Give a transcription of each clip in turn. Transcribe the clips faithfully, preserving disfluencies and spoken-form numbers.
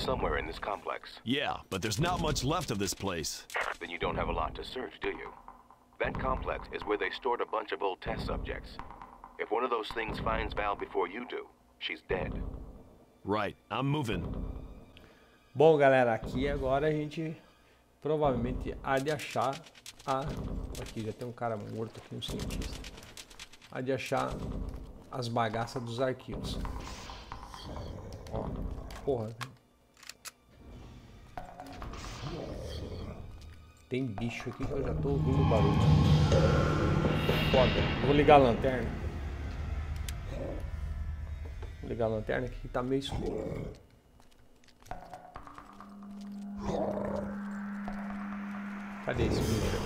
somewhere in this complex. Yeah, but there's not much left of this place. Then you don't have a lot to search, do you? That complex is where they stored a bunch of old test subjects. If one of those things finds Val before you do, she's dead. Right, I'm moving. Bom, galera, aqui agora a gente provavelmente há de achar a... Aqui já tem um cara morto aqui, um cientista. Há de achar as bagaças dos arquivos. Ó, porra. Tem bicho aqui que eu já tô ouvindo o barulho. Foda. Vou ligar a lanterna. Vou ligar a lanterna aqui que tá meio escuro. Cadê esse bicho?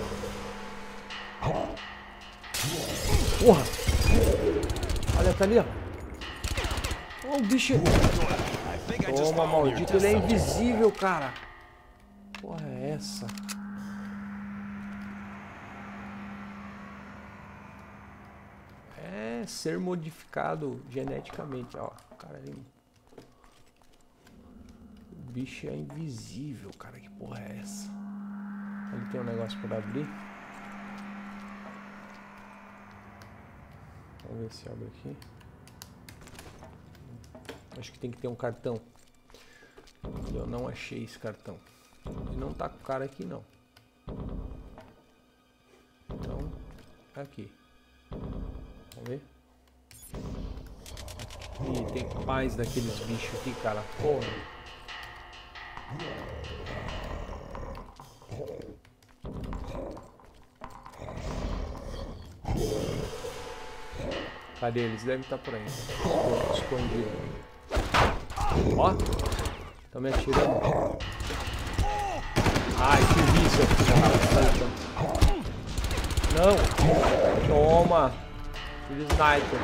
Porra! Olha, tá ali, ó. Ó, o bicho. Toma, maldito. Ele é invisível, cara. Porra, é essa? É ser modificado geneticamente, ó. Cara, ele... O bicho é invisível, cara. Que porra é essa? Ali tem um negócio para abrir. Vamos ver se abre aqui. Acho que tem que ter um cartão. Eu não achei esse cartão. Ele não tá com o cara aqui, não. Então, aqui. Vamos ver. Ih, tem mais daqueles bichos aqui, cara. Porra. Cadê eles? Devem estar por aí. Escondido. Ó. Estão me atirando. Ai, que vício. Não. Toma. Filho sniper.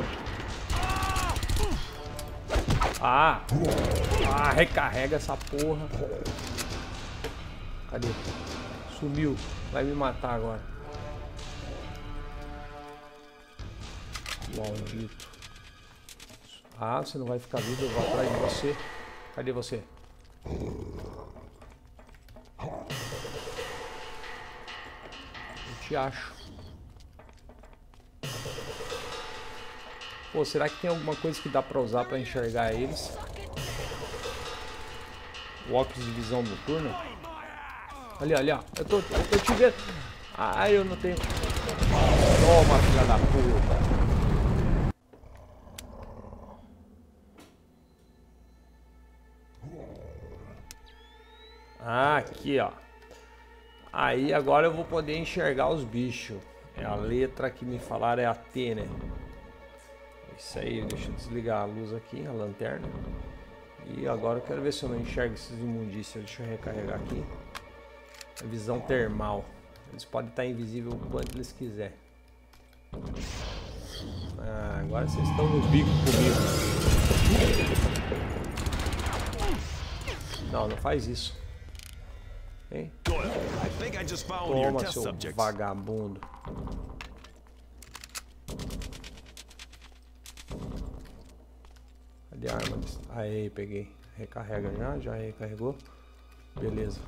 Ah. Ah, recarrega essa porra. Cadê? Sumiu. Vai me matar agora. Maldito. Ah, você não vai ficar vivo, eu vou atrás de você. Cadê você? Eu te acho. Pô, será que tem alguma coisa que dá pra usar pra enxergar eles? O óculos de visão noturna? Ali, ali, ó. Eu tô, eu tô te vendo. Ah, eu não tenho. Toma, filha da puta. Ah, aqui, ó. Aí agora eu vou poder enxergar os bichos. É a letra que me falaram é a T, né? Isso aí, deixa eu desligar a luz aqui, a lanterna. E agora eu quero ver se eu não enxergo esses imundícios. Deixa eu recarregar aqui. A visão termal. Eles podem estar invisíveis o quanto eles quiserem. Ah, agora vocês estão no bico comigo. Não, não faz isso. Hein? Toma, seu vagabundo. Cadê a arma? Aí, peguei. Recarrega já, já recarregou. Beleza.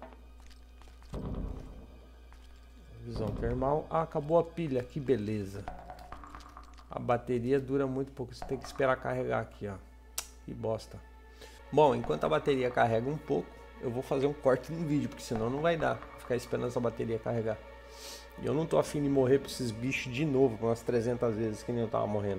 Visão termal. Ah, acabou a pilha. Que beleza. A bateria dura muito pouco. Você tem que esperar carregar aqui, ó. Que bosta. Bom, enquanto a bateria carrega um pouco, eu vou fazer um corte no vídeo, porque senão não vai dar ficar esperando essa bateria carregar. E eu não tô afim de morrer pra esses bichos de novo, umas trezentas vezes que nem eu tava morrendo.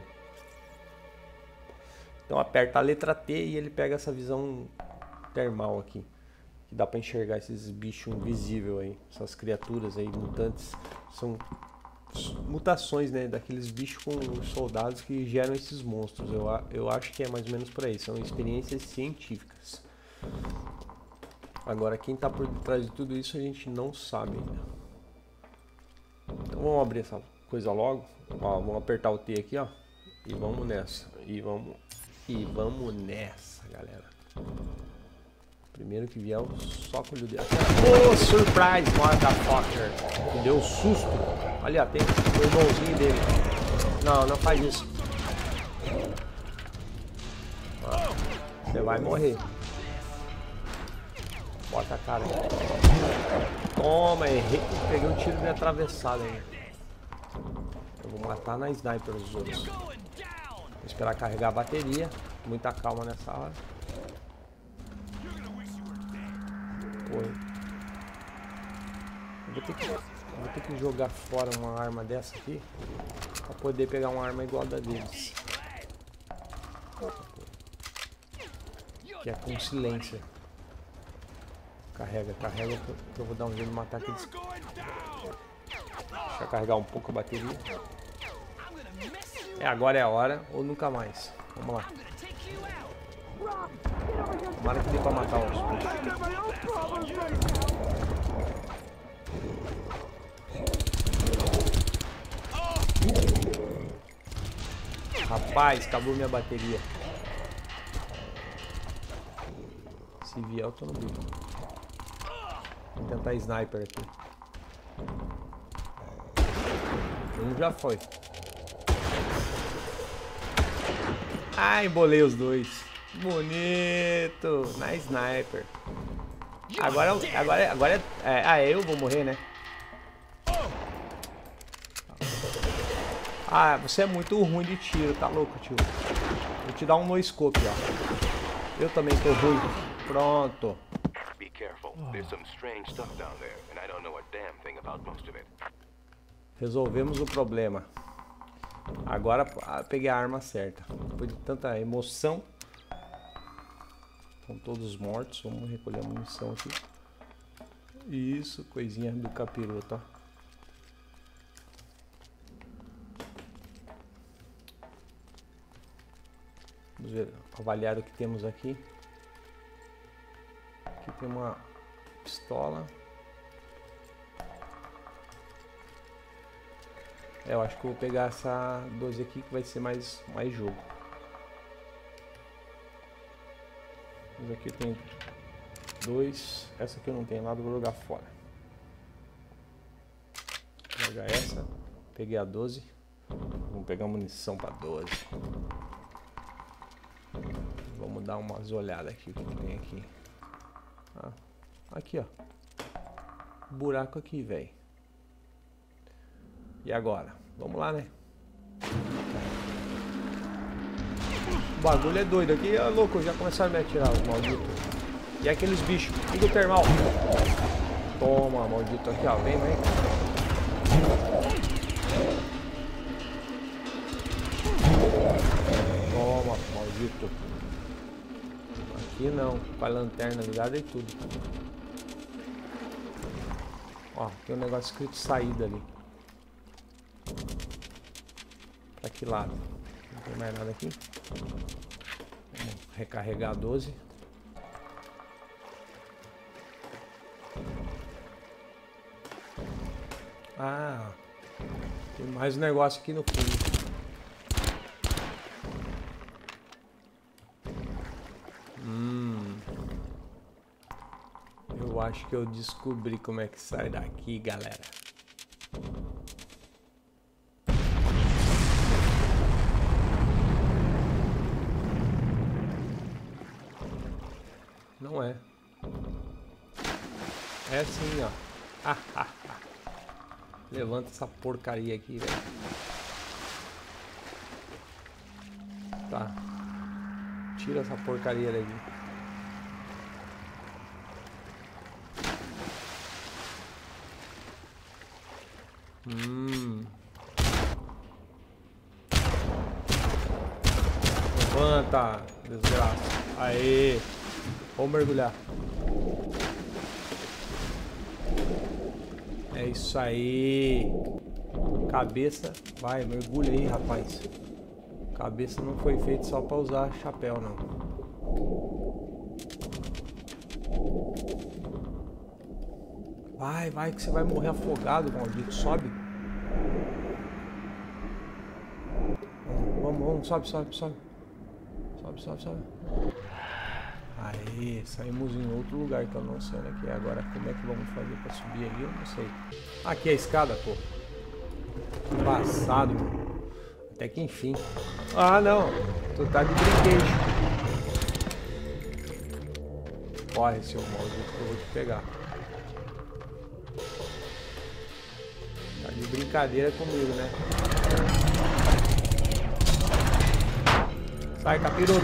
Então aperta a letra T e ele pega essa visão termal aqui. Que dá pra enxergar esses bichos invisíveis aí. Essas criaturas aí, mutantes. São mutações, né, daqueles bichos com soldados que geram esses monstros. Eu, eu acho que é mais ou menos por aí. São experiências científicas. Agora, quem tá por trás de tudo isso a gente não sabe ainda. Então vamos abrir essa coisa logo. Ó, vamos apertar o T aqui, ó. E vamos nessa. E vamos, e vamos nessa, galera. Primeiro que vier o soco de dedo. Oh, surprise, motherfucker. Me deu um susto. Ali, ó, tem o irmãozinho dele. Não, não faz isso. Ó, você vai morrer. Bota a cara aí. Toma, errei. Peguei um tiro de atravessado aí. Eu vou matar na sniper os outros. Vou esperar carregar a bateria. Muita calma nessa hora. Foi. Eu vou ter que, eu vou ter que jogar fora uma arma dessa aqui. Pra poder pegar uma arma igual a da deles. Que é com silêncio. Carrega, carrega que eu vou dar um jeito de matar aqueles. Deixa eu carregar um pouco a bateria. É, agora é a hora ou nunca mais. Vamos lá. Tomara que dê pra matar os bichos. Rapaz, acabou minha bateria. Se vier, eu tô no bico. Vou tentar sniper aqui. Um já foi. Ah, embolei os dois. Bonito. Na sniper. Agora, agora, agora é, é... Ah, eu vou morrer, né? Ah, você é muito ruim de tiro, tá louco, tio? Vou te dar um no scope, ó. Eu também tô ruim. Pronto. Be careful. There's some strange stuff down there, and I don't know a damn thing about most of it. Resolvemos o problema. Agora peguei a arma certa. Depois de tanta emoção. Estão todos mortos. Vamos recolher a munição aqui. Isso, coisinha do capiroto, ó. Vamos ver, avaliar o que temos aqui. Aqui tem uma pistola. É, eu acho que eu vou pegar essa doze aqui que vai ser mais, mais jogo. Mas aqui tem dois. Essa aqui eu não tenho nada, vou jogar fora. Vou jogar essa. Peguei a doze. Vamos pegar munição para doze. Vamos dar umas olhadas aqui, o que, que tem aqui. Ah, aqui, ó. Buraco aqui, velho. E agora? Vamos lá, né? O bagulho é doido aqui. É louco, já começaram a me atirar os malditos. E aqueles bichos. Liga o termal. Toma, maldito. Aqui, ó. Vem, vem. Toma, maldito. Aqui não. Com a lanterna ligada e tudo. Ó, tem um negócio escrito saída ali. Pra que lado? Não tem mais nada aqui. Vamos recarregar a doze. Ah, tem mais um negócio aqui no fundo. Hum, eu acho que eu descobri como é que sai daqui, galera. Não é. É assim, ó. Ah, ah, ah. Levanta essa porcaria aqui, velho. Tá. Tira essa porcaria daqui. Hum. Levanta, desgraça. Aê. Vamos mergulhar. É isso aí. Cabeça. Vai, mergulha aí, rapaz. Cabeça não foi feita só pra usar chapéu, não. Vai, vai, que você vai morrer afogado, maldito. Sobe. Vamos, vamos, sobe, sobe, sobe. Sobe, sobe, sobe. Aí, saímos em outro lugar que eu não sei onde é que é. Agora, como é que vamos fazer pra subir ali? Eu não sei. Aqui é a escada, pô. Passado, mano. Até que enfim. Ah, não. Tu tá de brinquedo. Corre, seu maldito, que eu vou te pegar. Tá de brincadeira comigo, né? Sai, capiroto.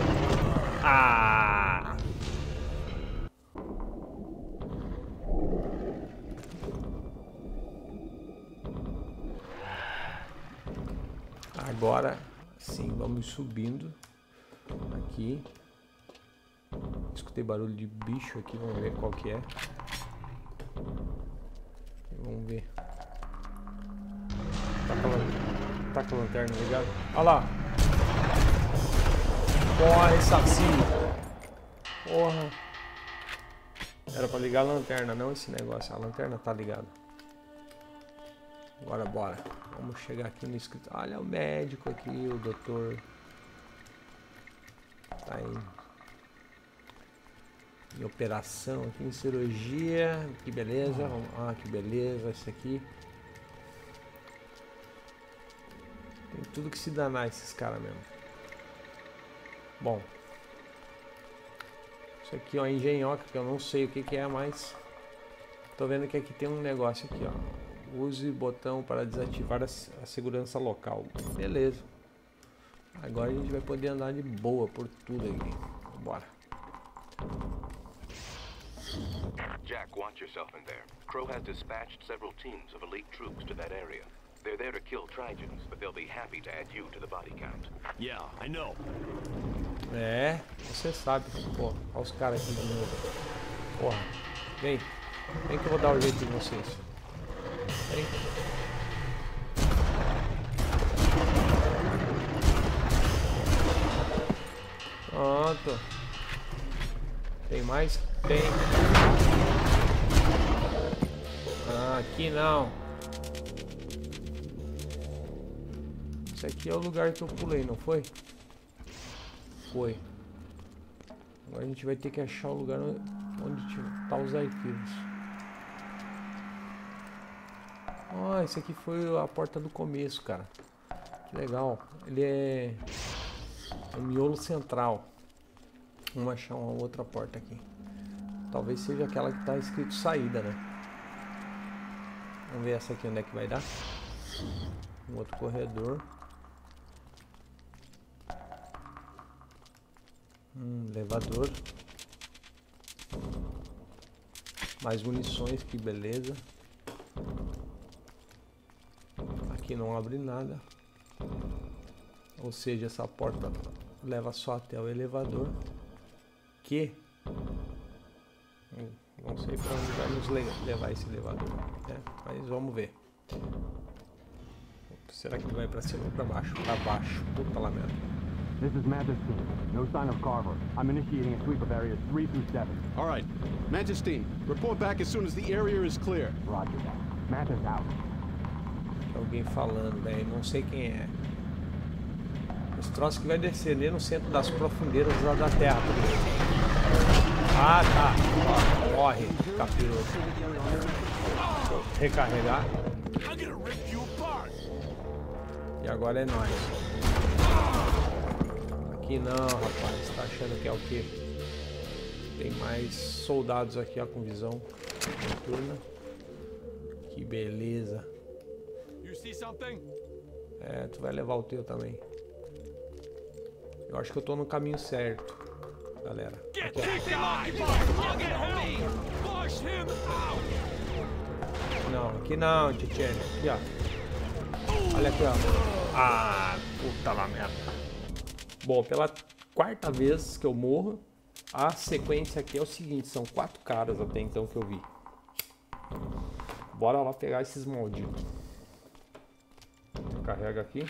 Ah! Agora sim, vamos subindo aqui. Escutei barulho de bicho aqui, vamos ver qual que é. Vamos ver. Tá com a, tá com a lanterna ligada? Olha lá. Corre, saci. Porra. Era pra ligar a lanterna, não esse negócio. A lanterna tá ligada. Agora bora. Vamos chegar aqui no escritório. Olha o médico aqui, o doutor. Tá aí. Em operação aqui, em cirurgia. Que beleza. Ah, que beleza. Esse aqui. Tem tudo que se danar esses caras mesmo. Bom. Isso aqui é uma engenhoca que eu não sei o que, que é, mas tô vendo que aqui tem um negócio aqui, ó. Use botão para desativar a, a segurança local. Beleza. Agora a gente vai poder andar de boa por tudo aqui. Bora. Jack, watch yourself in there. Crow has dispatched several teams of elite troops to that area. They're there to kill Trigens, but they'll be happy to add you to the body count. Yeah, I know. É, você sabe. Pô, olha os caras aqui de novo. Porra. Vem. Vem que eu vou dar o jeito de vocês. Vem. Pronto. Tem mais? Tem. Ah, aqui não. Esse aqui é o lugar que eu pulei, não foi? Foi. Agora a gente vai ter que achar o lugar onde tá os arquivos. Ah, esse aqui foi a porta do começo, cara. Que legal. Ele é o miolo central. Vamos achar uma outra porta aqui. Talvez seja aquela que tá escrito saída, né? Vamos ver essa aqui onde é que vai dar. Um outro corredor. Um elevador. Mais munições, que beleza. Aqui não abre nada. Ou seja, essa porta leva só até o elevador. Que não sei para onde vai nos levar esse elevador, né? Mas vamos ver. Será que ele vai para cima ou para baixo? Para baixo. Puta lá merda. This is Mantis team. No sign of Carver. I'm initiating a sweep of areas three through seven. All right. Mantis team, report back as soon as the area is clear. Roger that. Mantis out. Alguém falando, velho. Não sei quem é. Esse troço que vai descer ali no centro das profundezas lá da Terra. Ah, tá. Ó, morre, capiroto. Deixa eu recarregar. E agora é nóis. Aqui não, rapaz. Tá achando que é o quê? Tem mais soldados aqui, ó, com visão noturna. Que beleza. É, tu vai levar o teu também. Eu acho que eu tô no caminho certo, galera. Aqui, não, aqui não, Tchetchênia. Aqui, ó. Olha aqui, ó. Ah, puta lá merda. Bom, pela quarta vez que eu morro, a sequência aqui é o seguinte. São quatro caras até então que eu vi. Bora lá pegar esses malditos. Carrega aqui.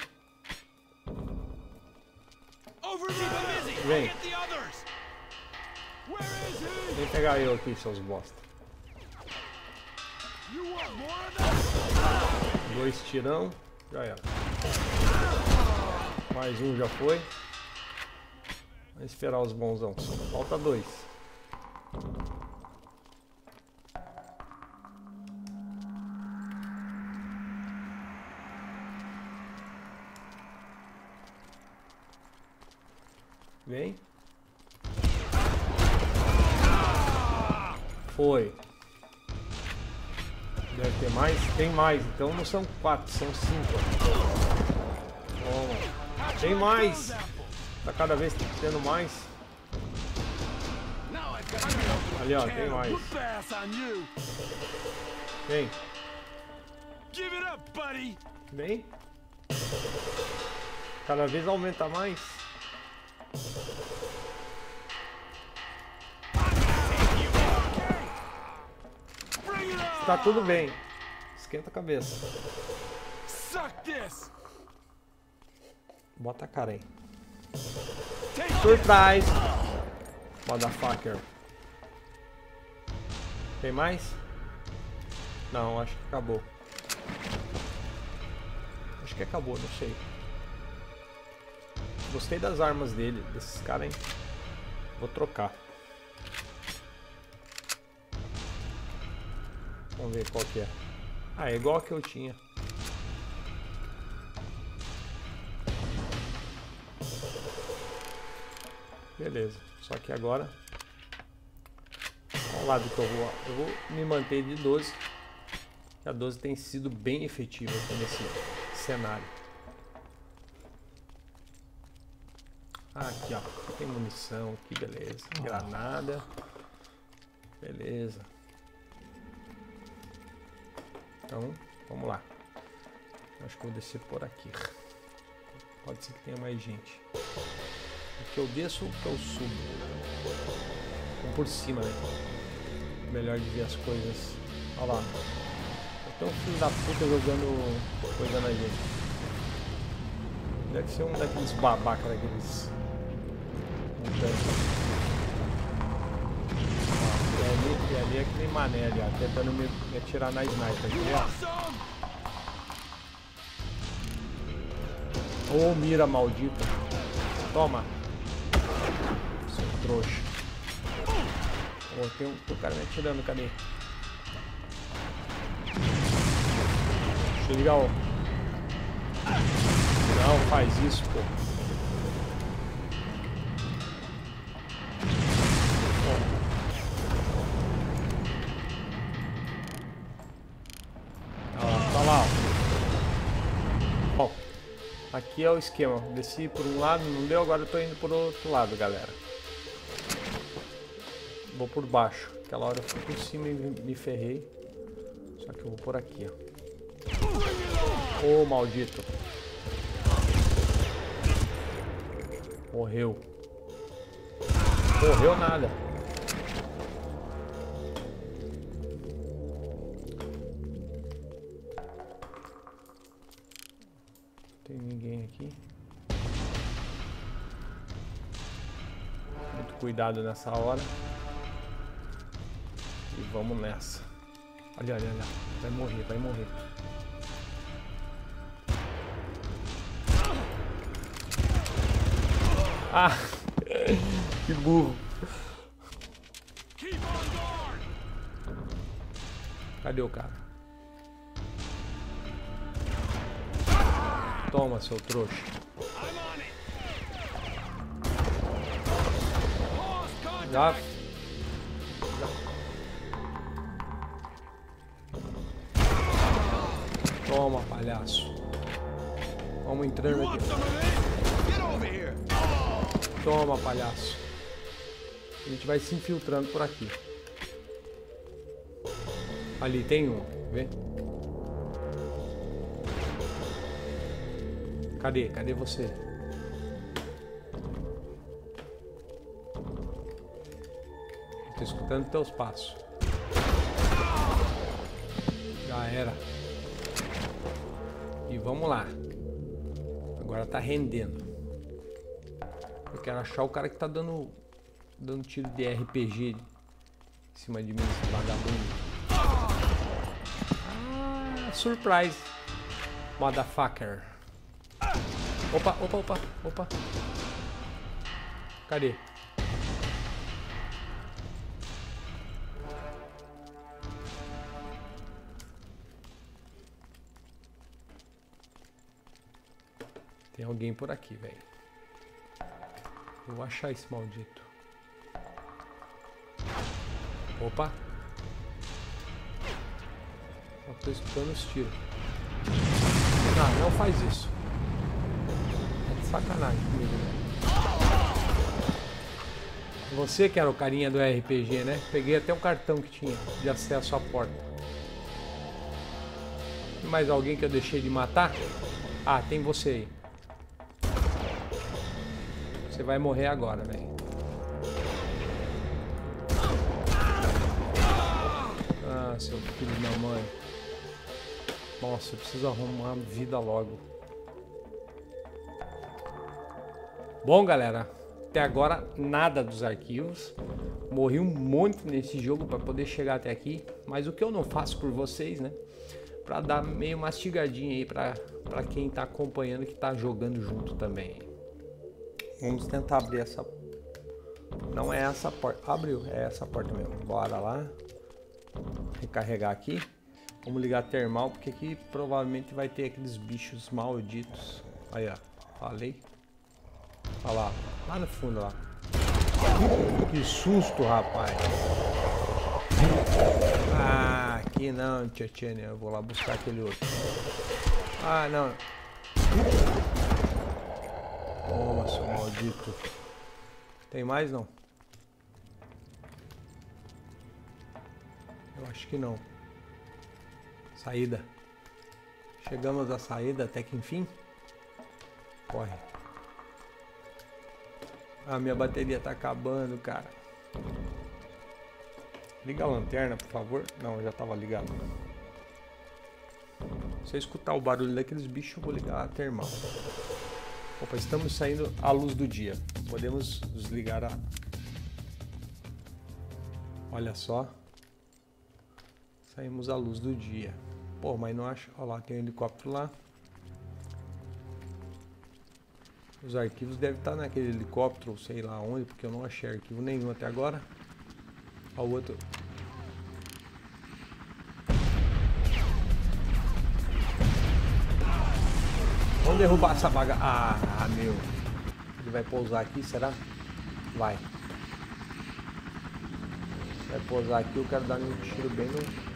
Vem. Vem pegar eu aqui, seus bosta. Dois tirão. Já era. Mais um já foi. Vamos esperar os bonzão. Falta dois. Vem. Foi. Deve ter mais? Tem mais. Então não são quatro, são cinco. Toma. Tem mais. Tá cada vez tendo mais. Ali, ó, tem mais. Vem. Vem. Cada vez aumenta mais. Tá tudo bem. Esquenta a cabeça. Bota a cara aí. Surprise! Motherfucker. Tem mais? Não, acho que acabou. Acho que acabou, não sei. Gostei das armas dele, desses caras, hein? Vou trocar. Vamos ver qual que é. Ah, é igual a que eu tinha. Beleza. Só que agora... Qual lado que eu vou? Eu vou me manter de doze. A doze tem sido bem efetiva aqui nesse cenário. Ah, aqui, ó. Tem munição aqui, beleza. Granada. Beleza. Então, vamos lá. Acho que eu vou descer por aqui. Pode ser que tenha mais gente. O que eu desço ou o que eu subo? Vamos por cima, né? Melhor de ver as coisas. Olha lá. Tem um filho da puta jogando coisa na gente. Deve ser um daqueles babaca daqueles... E ali, e ali é aquele mané ali, ó, tentando me, me atirar na sniper aqui, ó. Ô, mira maldita. Toma. Seu trouxa. Ô, tem um, tem um cara me atirando, cadê? Deixa eu ligar o... Não faz isso, pô. Aqui é o esquema. Desci por um lado, não deu, agora eu tô indo por outro lado, galera. Vou por baixo. Aquela hora eu fui por cima e me ferrei. Só que eu vou por aqui, ó. Ô, maldito. Morreu. Morreu nada. Tem ninguém aqui. Muito cuidado nessa hora. E vamos nessa. Olha, olha, olha. Vai morrer, vai morrer. Ah! Que burro. Cadê o cara? Toma, seu trouxa. Já. Já. Toma, palhaço. Vamos entrando aqui. Toma, palhaço. A gente vai se infiltrando por aqui. Ali tem um, vê? Cadê? Cadê você? Tô escutando teus passos. Já era. E vamos lá. Agora tá rendendo. Eu quero achar o cara que tá dando dando tiro de R P G em cima de mim, esse vagabundo. Ah, surprise. Motherfucker. Opa, opa, opa, opa. Cadê? Tem alguém por aqui, velho. Eu vou achar esse maldito. Opa. Eu tô escutando os tiros. Não, não faz isso. É de sacanagem comigo, né? Você que era o carinha do R P G, né? Peguei até um cartão que tinha de acesso à porta. Tem mais alguém que eu deixei de matar? Ah, tem você aí. Você vai morrer agora, velho. Ah, seu filho da mãe. Nossa, eu preciso arrumar vida logo. Bom, galera, até agora nada dos arquivos. Morri um monte nesse jogo para poder chegar até aqui. Mas o que eu não faço por vocês, né? Para dar meio mastigadinho aí para para quem tá acompanhando, que tá jogando junto também. Vamos tentar abrir essa. Não é essa porta. Abriu, é essa porta mesmo. Bora lá. Recarregar aqui. Vamos ligar a termal, porque aqui provavelmente vai ter aqueles bichos malditos. Aí, ó. Falei. Olha lá. Lá no fundo, lá. Que susto, rapaz. Ah, aqui não, Tchetchênia. Eu vou lá buscar aquele outro. Ah, não. Toma, seu maldito. Tem mais, não? Eu acho que não. Saída. Chegamos à saída até que enfim. Corre. Ah, minha bateria tá acabando, cara. Liga a lanterna, por favor. Não, já tava ligado. Se eu escutar o barulho daqueles bichos, eu vou ligar a termal. Opa, estamos saindo à luz do dia. Podemos desligar a... Olha só. Saímos à luz do dia. Pô, mas não acho... Olha lá, tem um helicóptero lá. Os arquivos devem estar naquele helicóptero, sei lá onde, porque eu não achei arquivo nenhum até agora. Olha o outro. Vamos derrubar essa baga... Ah, meu. Ele vai pousar aqui, será? Vai. Vai pousar aqui, eu quero dar um tiro bem no...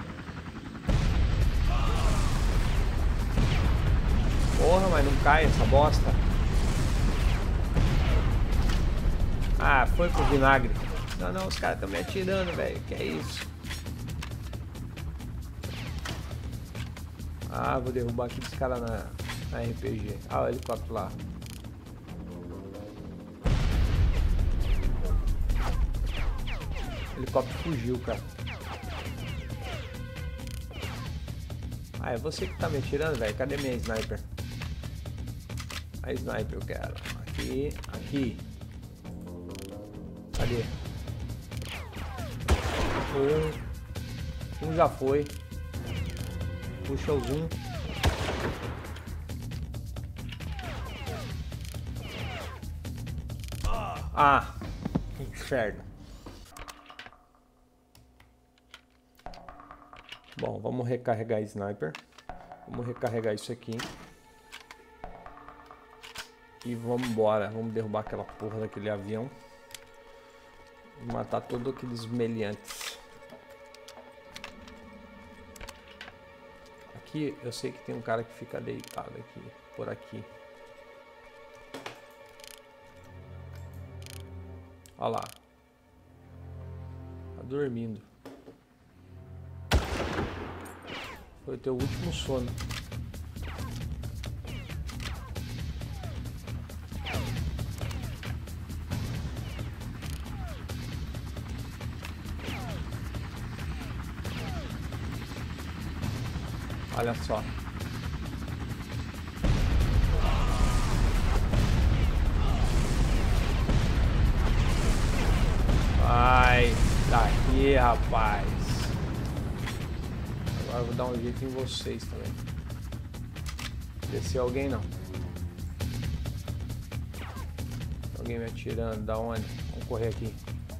Porra, mas não cai essa bosta. Ah, foi pro vinagre. Não, não, os caras estão me atirando, velho. Que é isso? Ah, vou derrubar aqueles caras na, na R P G. Ah, o helicóptero lá. O helicóptero fugiu, cara. Ah, é você que tá me atirando, velho. Cadê minha sniper? A sniper eu quero. Aqui, aqui. Cadê? Um. Um já foi. Puxa o zoom. Ah! Inferno. Bom, vamos recarregar a sniper. Vamos recarregar isso aqui. E vamos embora. Vamos derrubar aquela porra daquele avião. E matar todos aqueles meliantes. Aqui eu sei que tem um cara que fica deitado aqui. Por aqui. Olha lá. Tá dormindo. Foi o teu último sono. Olha só. Vai daqui, rapaz. Agora eu vou dar um jeito em vocês também. Desceu alguém, não? Alguém me atirando. Da onde? Vamos correr aqui.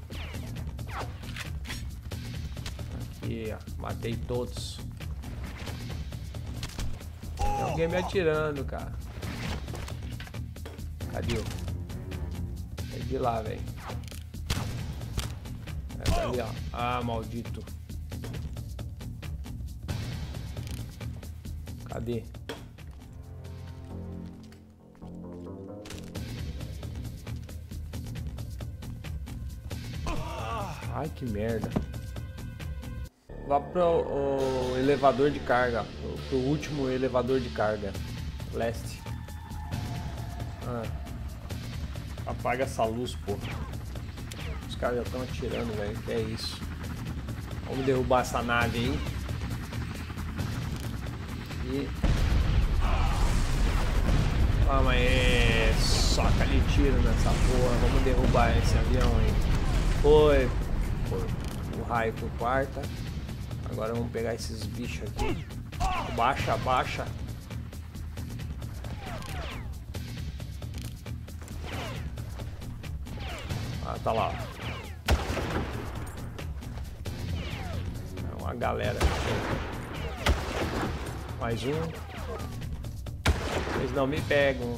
Aqui, ó. Matei todos. Tem alguém me atirando, cara. Cadê? É de lá, velho. É dali, ó. Ah, maldito. Cadê? Ai, que merda. Vá para o elevador de carga. Pro último elevador de carga. Leste. Ah. Apaga essa luz, pô. Os caras já estão atirando, velho. Que é isso? Vamos derrubar essa nave aí. E... Ah, mas é... Soca de tiro nessa porra. Vamos derrubar esse avião aí. Foi. Foi. O raio por quarta. Agora vamos pegar esses bichos aqui. Baixa, baixa. Ah, tá lá. É uma galera. Mais um. Eles não me pegam.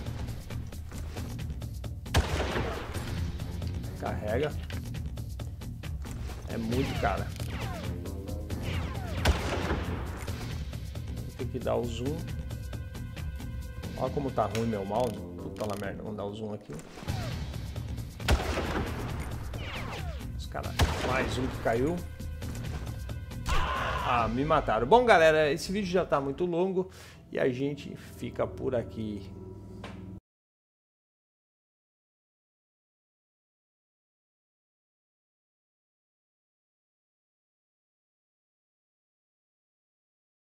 Carrega. É muito, cara. Tem que dar o zoom. Olha como tá ruim meu mouse. Puta lá merda. Vamos dar o zoom aqui. Os caras. Mais um que caiu. Ah, me mataram. Bom, galera, esse vídeo já tá muito longo. E a gente fica por aqui.